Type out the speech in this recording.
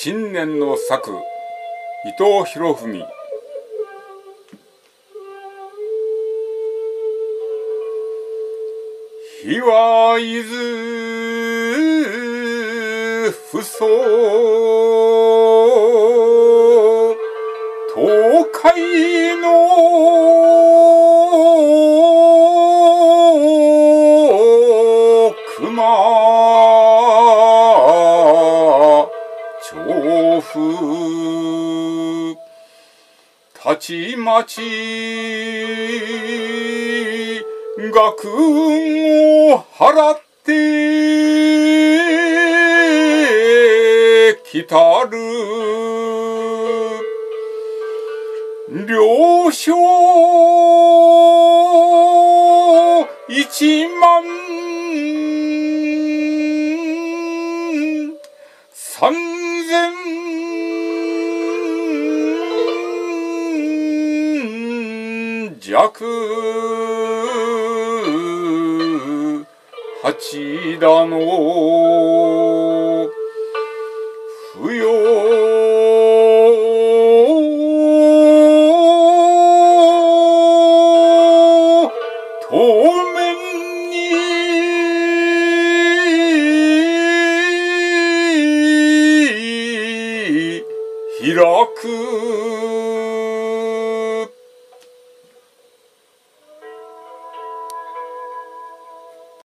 新年の作、伊藤博文。日はいずふそ東海の熊調布たちまち学運を払ってきたる領書13000弱八田の不要当面に開く